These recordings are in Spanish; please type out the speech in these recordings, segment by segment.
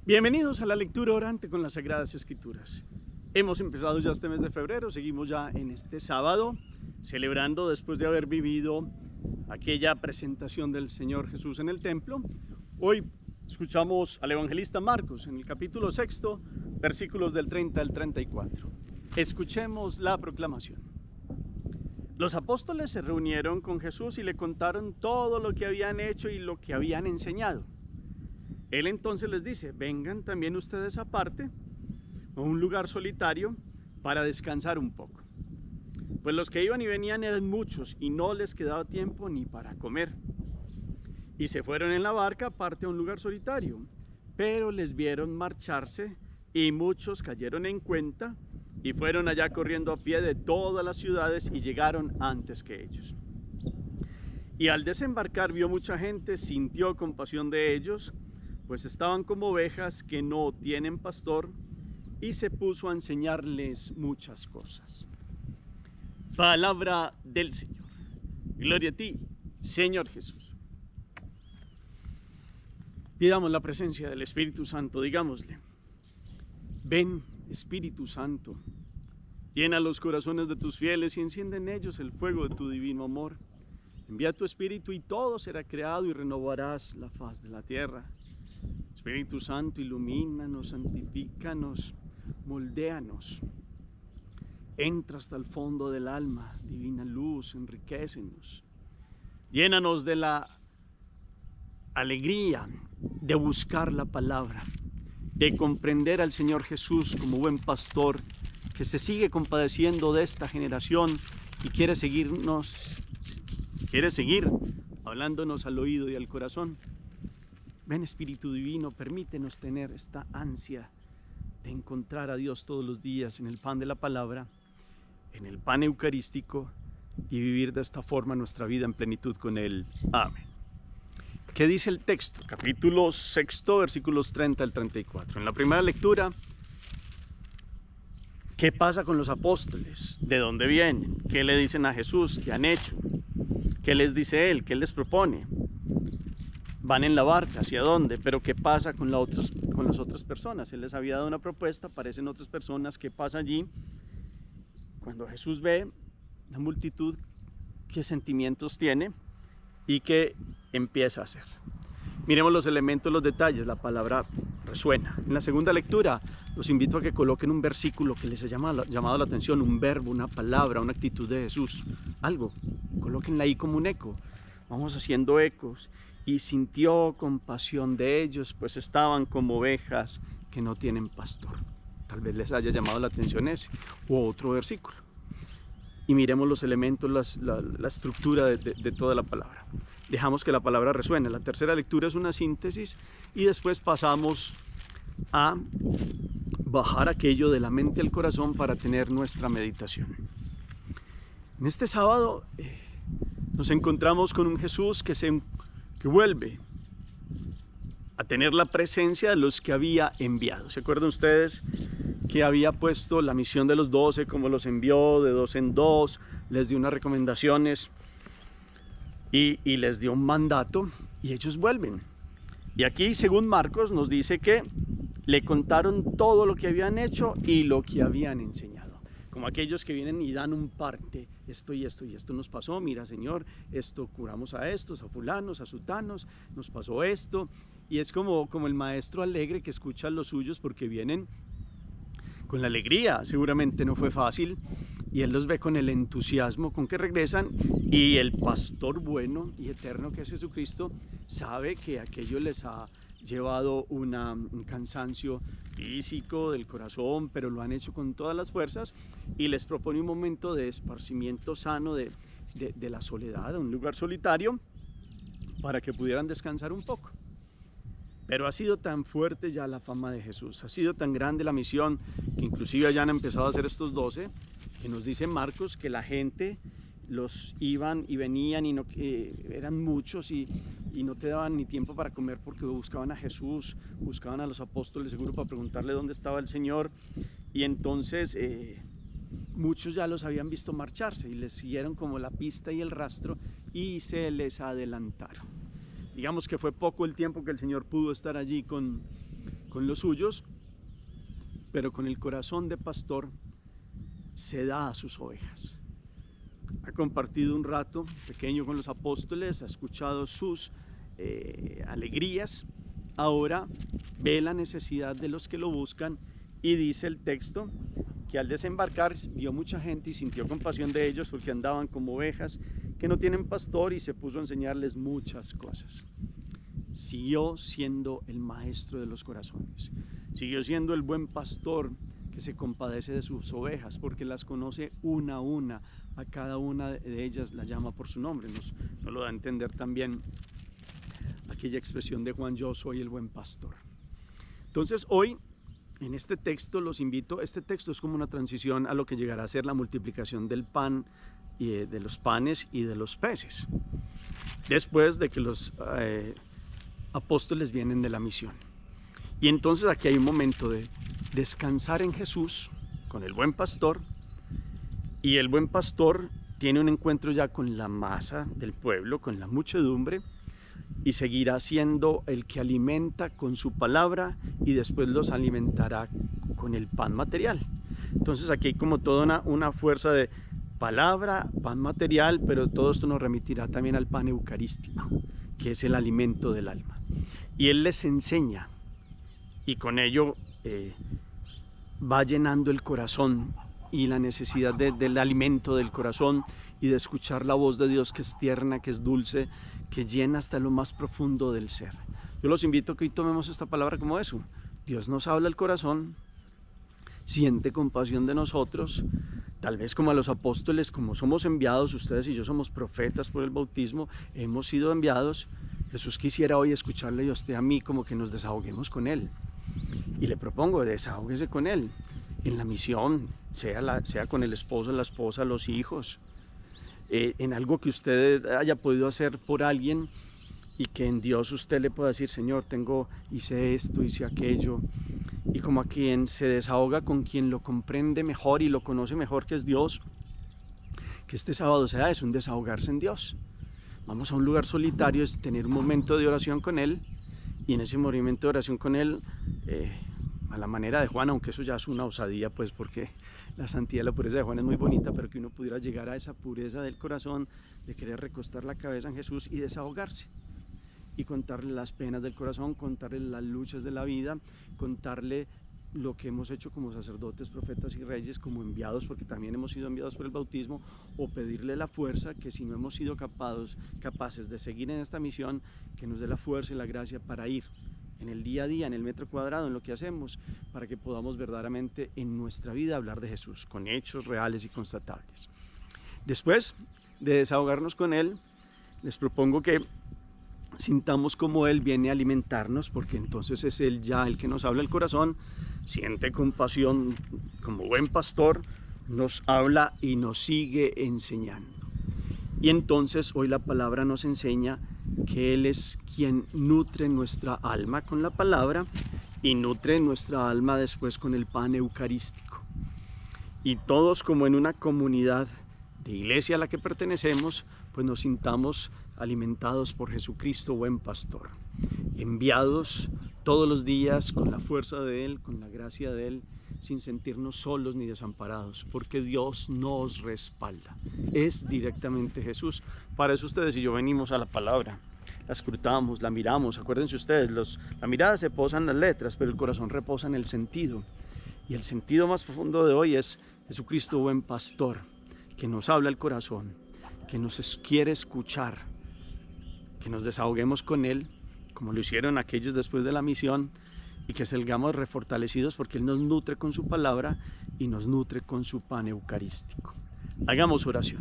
Bienvenidos a la lectura orante con las Sagradas Escrituras. Hemos empezado ya este mes de febrero, seguimos ya en este sábado, celebrando después de haber vivido aquella presentación del Señor Jesús en el templo. Hoy escuchamos al evangelista Marcos en el capítulo 6, versículos del 30 al 34. Escuchemos la proclamación. Los apóstoles se reunieron con Jesús y le contaron todo lo que habían hecho y lo que habían enseñado. Él entonces les dice: vengan también ustedes aparte, a un lugar solitario, para descansar un poco. Pues los que iban y venían eran muchos y no les quedaba tiempo ni para comer. Y se fueron en la barca aparte a un lugar solitario, pero les vieron marcharse y muchos cayeron en cuenta y fueron allá corriendo a pie de todas las ciudades y llegaron antes que ellos. Y al desembarcar vio mucha gente, sintió compasión de ellos, pues estaban como ovejas que no tienen pastor, y se puso a enseñarles muchas cosas. Palabra del Señor. Gloria a ti, Señor Jesús. Pidamos la presencia del Espíritu Santo, digámosle: ven, Espíritu Santo, llena los corazones de tus fieles y enciende en ellos el fuego de tu divino amor. Envía tu Espíritu y todo será creado y renovarás la faz de la tierra. Espíritu Santo, ilumínanos, santifícanos, moldéanos. Entra hasta el fondo del alma, divina luz, enriquécenos. Llénanos de la alegría de buscar la palabra, de comprender al Señor Jesús como buen pastor que se sigue compadeciendo de esta generación y quiere seguir hablándonos al oído y al corazón. Ven, Espíritu Divino, permítenos tener esta ansia de encontrar a Dios todos los días en el pan de la palabra, en el pan eucarístico, y vivir de esta forma nuestra vida en plenitud con Él. Amén. ¿Qué dice el texto? Capítulo 6, versículos 30 al 34. En la primera lectura, ¿qué pasa con los apóstoles? ¿De dónde vienen? ¿Qué le dicen a Jesús? ¿Qué han hecho? ¿Qué les dice Él? ¿Qué les propone? Van en la barca, ¿hacia dónde? Pero ¿qué pasa con las otras personas? Él les había dado una propuesta, aparecen otras personas. ¿Qué pasa allí? Cuando Jesús ve la multitud, ¿qué sentimientos tiene y qué empieza a hacer? Miremos los elementos, los detalles. La palabra resuena. En la segunda lectura los invito a que coloquen un versículo que les haya llamado la atención, un verbo, una palabra, una actitud de Jesús, algo. Colóquenla ahí como un eco. Vamos haciendo ecos. Y sintió compasión de ellos, pues estaban como ovejas que no tienen pastor. Tal vez les haya llamado la atención ese u otro versículo. Y miremos los elementos, la estructura de toda la palabra. Dejamos que la palabra resuene. La tercera lectura es una síntesis y después pasamos a bajar aquello de la mente al corazón para tener nuestra meditación. En este sábado nos encontramos con un Jesús que vuelve a tener la presencia de los que había enviado. ¿Se acuerdan ustedes que había puesto la misión de los 12, como los envió de 2 en 2, les dio unas recomendaciones y les dio un mandato, y ellos vuelven? Y aquí, según Marcos, nos dice que le contaron todo lo que habían hecho y lo que habían enseñado. Como aquellos que vienen y dan un parte: esto y esto y esto nos pasó, mira, Señor, esto curamos a estos, a fulanos, a sutanos, nos pasó esto. Y es como el maestro alegre que escucha a los suyos porque vienen con la alegría. Seguramente no fue fácil, y él los ve con el entusiasmo con que regresan, y el pastor bueno y eterno que es Jesucristo sabe que aquello les ha llevado un cansancio físico del corazón, pero lo han hecho con todas las fuerzas, y les propone un momento de esparcimiento sano de la soledad, un lugar solitario, para que pudieran descansar un poco. Pero ha sido tan fuerte ya la fama de Jesús, ha sido tan grande la misión, que inclusive ya han empezado a hacer estos 12, que nos dice Marcos que la gente los iban y venían, y no, eran muchos, y no te daban ni tiempo para comer porque buscaban a Jesús, buscaban a los apóstoles seguro para preguntarle dónde estaba el Señor. Y entonces muchos ya los habían visto marcharse y les siguieron como la pista y el rastro y se les adelantaron. Digamos que fue poco el tiempo que el Señor pudo estar allí con con los suyos, pero con el corazón de pastor se da a sus ovejas. Ha compartido un rato pequeño con los apóstoles, ha escuchado sus alegrías, ahora ve la necesidad de los que lo buscan y dice el texto que al desembarcar vio mucha gente y sintió compasión de ellos porque andaban como ovejas que no tienen pastor y se puso a enseñarles muchas cosas. Siguió siendo el maestro de los corazones, siguió siendo el buen pastor que se compadece de sus ovejas porque las conoce una a una, a cada una de ellas la llama por su nombre. Nos lo da a entender también aquella expresión de Juan: yo soy el buen pastor. Entonces hoy en este texto los invito, este texto es como una transición a lo que llegará a ser la multiplicación del pan, y de los panes y de los peces, después de que los apóstoles vienen de la misión. Y entonces aquí hay un momento de descansar en Jesús con el buen pastor, y el buen pastor tiene un encuentro ya con la masa del pueblo, con la muchedumbre, y seguirá siendo el que alimenta con su palabra y después los alimentará con el pan material. Entonces aquí hay como toda una fuerza de palabra, pan material, pero todo esto nos remitirá también al pan eucarístico, que es el alimento del alma. Y Él les enseña y con ello va llenando el corazón y la necesidad del alimento del corazón y de escuchar la voz de Dios, que es tierna, que es dulce, que llena hasta lo más profundo del ser. Yo los invito a que hoy tomemos esta palabra como eso. Dios nos habla al corazón, siente compasión de nosotros, tal vez como a los apóstoles, como somos enviados, ustedes y yo somos profetas por el bautismo, hemos sido enviados. Jesús quisiera hoy escucharle y a usted, a mí, como que nos desahoguemos con Él. Y le propongo, desahóguese con Él, en la misión, sea con el esposo, la esposa, los hijos, en algo que usted haya podido hacer por alguien y que en Dios usted le pueda decir: Señor, hice esto, hice aquello. Y como a quien se desahoga con quien lo comprende mejor y lo conoce mejor, que es Dios, que este sábado sea eso, un desahogarse en Dios. Vamos a un lugar solitario, es tener un momento de oración con Él, y en ese momento de oración con Él, a la manera de Juan, aunque eso ya es una osadía, pues, porque la santidad y la pureza de Juan es muy bonita, pero que uno pudiera llegar a esa pureza del corazón, de querer recostar la cabeza en Jesús y desahogarse, y contarle las penas del corazón, contarle las luchas de la vida, contarle lo que hemos hecho como sacerdotes, profetas y reyes, como enviados, porque también hemos sido enviados por el bautismo, o pedirle la fuerza, que si no hemos sido capaces de seguir en esta misión, que nos dé la fuerza y la gracia para ir en el día a día, en el metro cuadrado, en lo que hacemos, para que podamos verdaderamente en nuestra vida hablar de Jesús, con hechos reales y constatables. Después de desahogarnos con Él, les propongo que sintamos como Él viene a alimentarnos, porque entonces es Él ya el que nos habla el corazón, siente compasión como buen pastor, nos habla y nos sigue enseñando. Y entonces hoy la palabra nos enseña que Él es quien nutre nuestra alma con la palabra y nutre nuestra alma después con el pan eucarístico. Y todos, como en una comunidad de iglesia a la que pertenecemos, pues nos sintamos alimentados por Jesucristo, buen pastor, enviados todos los días con la fuerza de Él, con la gracia de Él, sin sentirnos solos ni desamparados, porque Dios nos respalda. Es directamente Jesús. Para eso ustedes y yo venimos a la palabra, la escrutamos, la miramos. Acuérdense ustedes, la mirada se posa en las letras, pero el corazón reposa en el sentido. Y el sentido más profundo de hoy es Jesucristo, buen pastor, que nos habla el corazón, que nos quiere escuchar, que nos desahoguemos con Él, como lo hicieron aquellos después de la misión, y que salgamos refortalecidos porque Él nos nutre con su palabra y nos nutre con su pan eucarístico. Hagamos oración.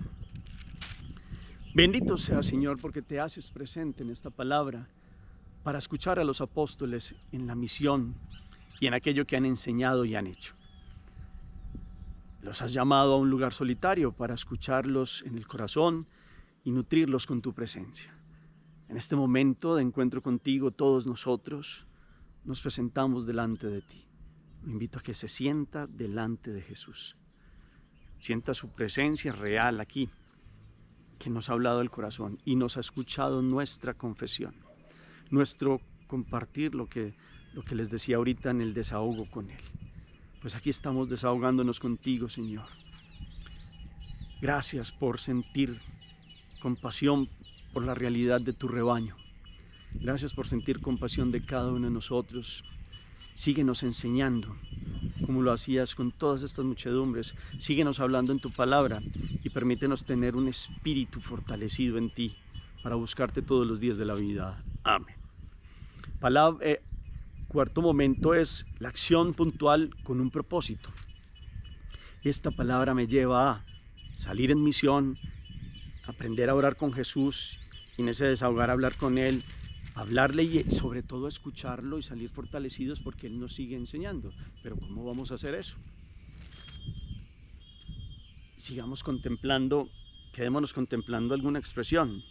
Bendito sea, Señor, porque te haces presente en esta palabra para escuchar a los apóstoles en la misión y en aquello que han enseñado y han hecho. Los has llamado a un lugar solitario para escucharlos en el corazón y nutrirlos con tu presencia. En este momento de encuentro contigo, todos nosotros nos presentamos delante de ti. Me invito a que se sienta delante de Jesús. Sienta su presencia real aquí, que nos ha hablado el corazón y nos ha escuchado nuestra confesión, nuestro compartir lo que lo que les decía ahorita en el desahogo con Él. Pues aquí estamos desahogándonos contigo, Señor. Gracias por sentir compasión por la realidad de tu rebaño. Gracias por sentir compasión de cada uno de nosotros. Síguenos enseñando, como lo hacías con todas estas muchedumbres. Síguenos hablando en tu palabra y permítenos tener un espíritu fortalecido en ti para buscarte todos los días de la vida. Amén. Cuarto momento es la acción puntual con un propósito. Esta palabra me lleva a salir en misión, aprender a orar con Jesús y en ese desahogar hablar con Él, hablarle y sobre todo escucharlo y salir fortalecidos porque Él nos sigue enseñando. Pero ¿cómo vamos a hacer eso? Sigamos contemplando, quedémonos contemplando alguna expresión.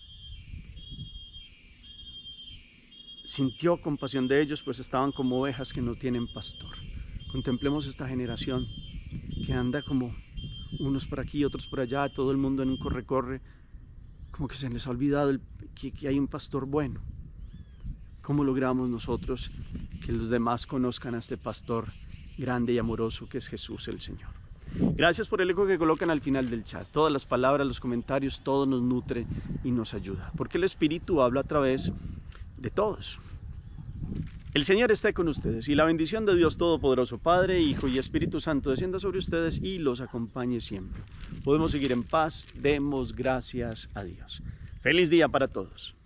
Sintió compasión de ellos, pues estaban como ovejas que no tienen pastor. Contemplemos esta generación que anda como unos por aquí, otros por allá, todo el mundo en un corre-corre, como que se les ha olvidado que hay un pastor bueno. ¿Cómo logramos nosotros que los demás conozcan a este pastor grande y amoroso que es Jesús el Señor? Gracias por el eco que colocan al final del chat. Todas las palabras, los comentarios, todo nos nutre y nos ayuda. Porque el Espíritu habla a través de todos. El Señor esté con ustedes y la bendición de Dios Todopoderoso, Padre, Hijo y Espíritu Santo descienda sobre ustedes y los acompañe siempre. Podemos seguir en paz, demos gracias a Dios. Feliz día para todos.